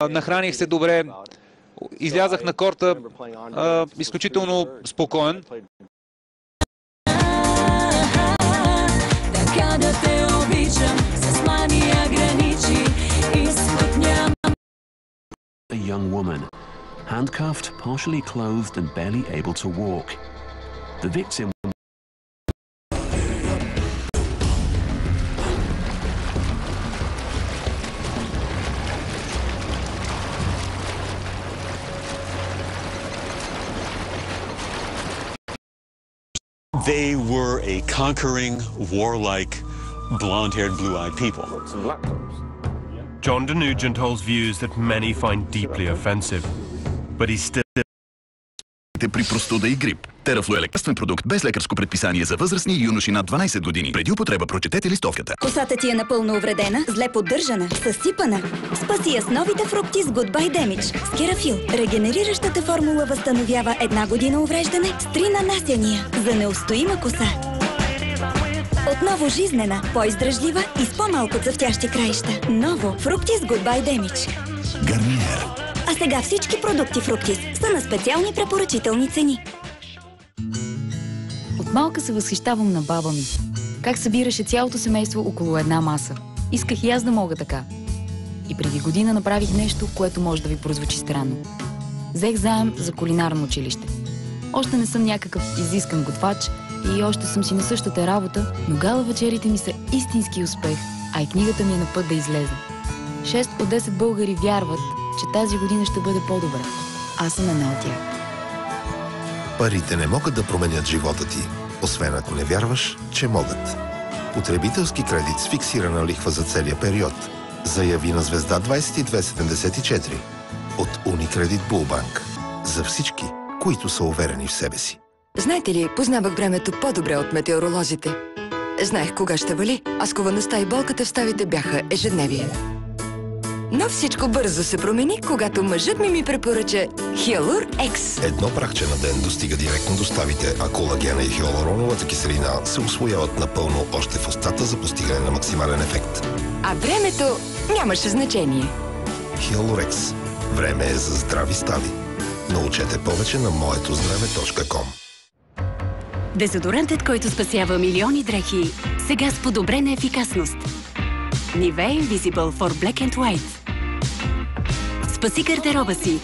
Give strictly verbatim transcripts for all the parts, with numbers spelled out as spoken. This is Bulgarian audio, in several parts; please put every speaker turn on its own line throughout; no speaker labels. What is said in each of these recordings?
нахраних се добре, излязах на корта а, изключително спокоен.
A young woman, handcuffed, partially clothed and barely able to walk. The victim
They were a conquering, warlike, blonde-haired, blue-eyed people.
John Nugent holds views that many find deeply offensive, but he's still...
При простуда и грип. Терафлу е лекарствен продукт без лекарско предписание за възрастни и юноши над дванайсет години. Преди употреба прочетете листовката.
Косата ти е напълно увредена, зле поддържана, съсипана. Спаси я с новите фрукти с Goodbye Damage. С Керафил. Регенериращата формула възстановява една година увреждане с три нанасяния за неустоима коса. Отново жизнена, по-издръжлива и с по-малко цъфтящи краища. Ново. Фрукти с Goodbye Damage.
Гарниер.
А сега всички продукти Фруктис са на специални препоръчителни цени.
От малка се възхищавам на баба ми. Как събираше цялото семейство около една маса. Исках и аз да мога така. И преди година направих нещо, което може да ви прозвучи странно. Взех заем за кулинарно училище. Още не съм някакъв изискан готвач и още съм си на същата работа, но гала вечерите ми са истински успех, а и книгата ми е на път да излезе. шест от десет българи вярват, че тази година ще бъде по-добра. Аз съм една от тях.
Парите не могат да променят живота ти, освен ако не вярваш, че могат. Потребителски кредит с фиксирана лихва за целия период. Заяви на звезда двайсет и две седемдесет и четири от Unicredit Bullbank. За всички, които са уверени в себе си.
Знаете ли, познавах времето по-добре от метеоролозите. Знаех кога ще вали, а сковаността и болката в ставите бяха ежедневие. Но всичко бързо се промени, когато мъжът ми ми препоръча Хиалур Екс.
Едно прахче на ден достига директно до ставите, а колагена и хиалуроновата киселина се усвояват напълно още в устата за постигане на максимален ефект.
А времето нямаше значение.
Хиалур Екс. Време е за здрави стави. Научете повече на моето здраве точка ком.
Дезодорантът, който спасява милиони дрехи, сега с подобрена ефикасност. Nivea Invisible for Black and White. Спаси гардероба си.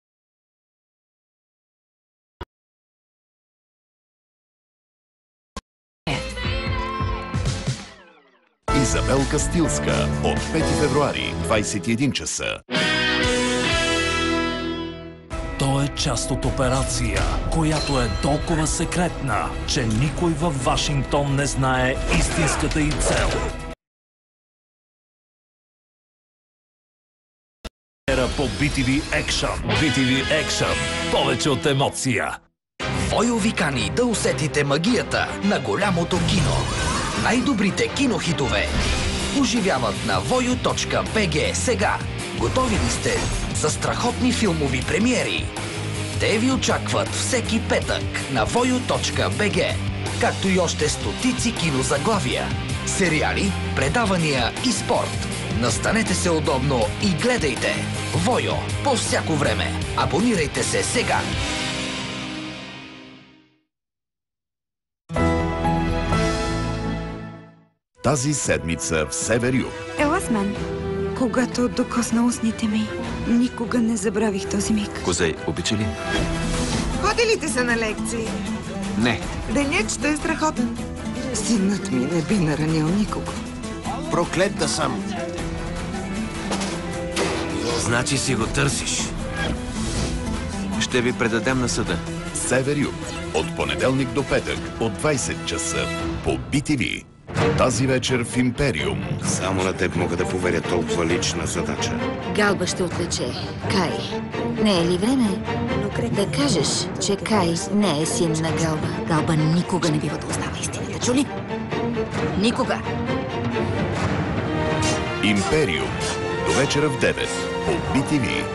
Изабелка Стилска от пети февруари, двайсет и един часа.
То е част от операция, която е толкова секретна, че никой във Вашингтон не знае истинската й цел. По би ти ви Action. би ти ви Action. Повече от емоция.
Войо ви кани да усетите магията на голямото кино. Най-добрите кинохитове оживяват на войо точка би джи сега. Готови ли сте за страхотни филмови премиери? Те ви очакват всеки петък на войо точка би джи, както и още стотици кинозаглавия, сериали, предавания и спорт. Настанете се удобно и гледайте Войо по всяко време. Абонирайте се сега!
Тази седмица в Север-Юг.
Ела с мен. Когато докосна устните ми, никога не забравих този миг.
Козей, обича ли?
Ходили ли са на лекции?
Не.
Денят ще е страхотен. Синът ми не би наранил никого.
Проклет да съм. Значи си го търсиш. Ще ви предадем на съда.
Север-Юг. От понеделник до петък от двайсет часа по би ти ви. Тази вечер в Империум.
Само на теб мога да поверя толкова лична задача.
Галба ще отлече Кай. Не е ли време да кажеш, че Кай не е син на Галба? Галба никога не бива да узнава истината. Чули? Никога!
Империум. До вечера в девет по би ти ви.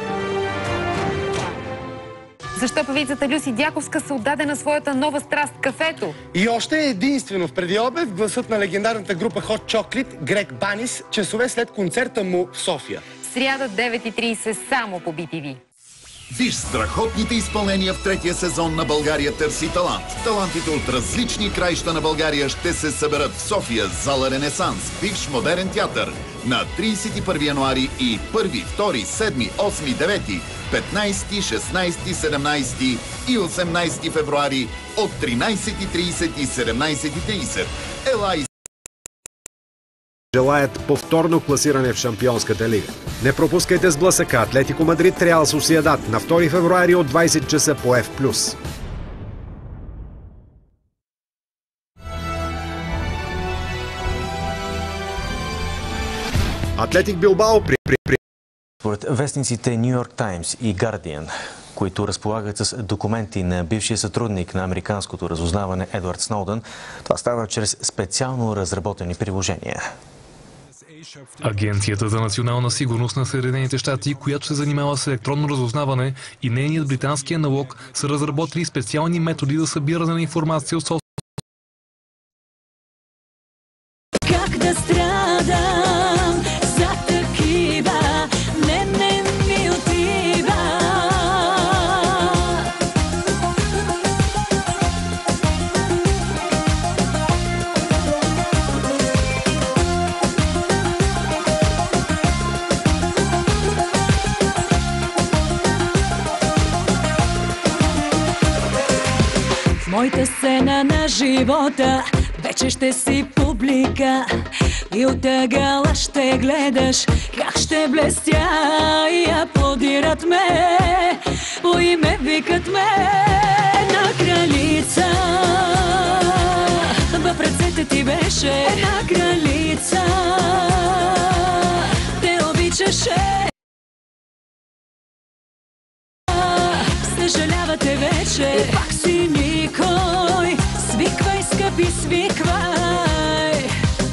Защо певицата Люси Дяковска се отдаде на своята нова страст – кафето?
И още единствено в предиобед гласът на легендарната група Hot Chocolate Грег Банис, часове след концерта му в София.
сряда девет и трийсет само по би ти ви.
Виж страхотните изпълнения в третия сезон на България търси талант. Талантите от различни краища на България ще се съберат в София, зала Ренесанс, бивш модерен театър на трийсет и първи януари и първи, втори, седми, осми, девети, петнайсети, шестнайсети, седемнайсети и осемнайсети февруари от тринайсет и трийсет и седемнайсет и трийсет. Ела и
желаят повторно класиране в Шампионската лига. Не пропускайте сблъсъка Атлетико Мадрид Реал Сосиедад на втори февруари от двайсет часа по Еф плюс. Атлетик Билбао при... при, при...
Според вестниците Ню Йорк Таймс и Гардиан, които разполагат с документи на бившия сътрудник на американското разузнаване Едвард Сноудън, това става чрез специално разработени приложения.
Агенцията за национална сигурност на Съединените щати, която се занимава с електронно разузнаване, и нейният британски аналог са разработили специални методи за събиране на информация от собствените.
Как да страдам за такива, не, не ми отива. Моята сцена на живота вече ще си публика и от ъгъла ще гледаш как ще блестя и аплодират ме, по име викат ме. Една кралица в ръцете ти беше, една кралица те обичаше. Съжалявате вече, пак си никой. Свиквай, скъпи, свиквай.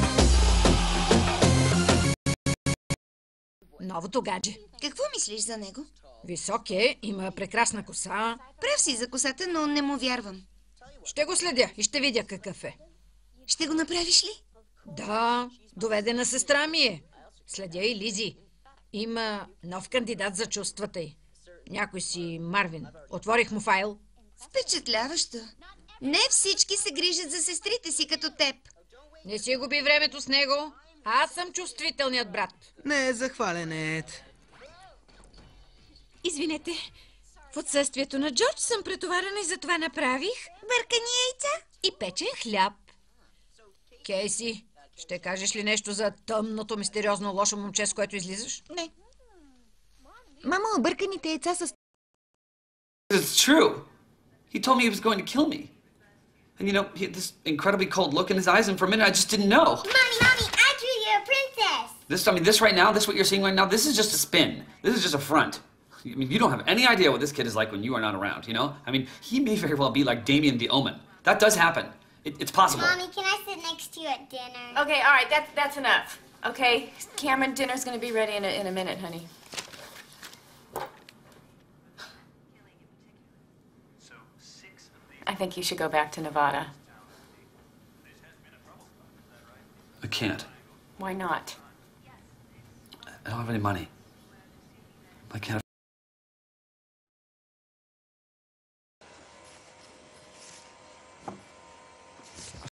Новото гадже.
Какво мислиш за него?
Висок е, има прекрасна коса.
Прав си за косата, но не му вярвам.
Ще го следя и ще видя какъв е.
Ще го направиш ли?
Да, доведена сестра ми е. Следя и Лизи. Има нов кандидат за чувствата й. Някой си Марвин. Отворих му файл.
Впечатляващо. Не всички се грижат за сестрите си като теб.
Не си губи времето с него. Аз съм чувствителният брат.
Не е захваленет.
Извинете, в отсъствието на Джордж съм претоварена и затова направих
бъркани яйца
и печен хляб. Кейси, ще кажеш ли нещо за тъмното, мистериозно, лошо момче, с което излизаш?
Не. Мама, обърканите яйца са...
It's true. He told me he was going to kill me. And you know, he had this incredibly cold look in his eyes, and for a minute I just didn't know.
Mommy, Mommy, I drew you a princess.
This, I mean, this right now, this what you're seeing right now, this is just a spin. This is just a front. I mean, you don't have any idea what this kid is like when you are not around, you know? I mean, he may very well be like Damien the Omen. That does happen. It, it's possible.
Mommy, can I sit next to you at dinner?
Okay, all right, that's, that's enough. Okay, Cameron, dinner's going to be ready in a, in a minute, honey. I think you should go back to Nevada.
I can't.
Why not?
I don't have any money. I can't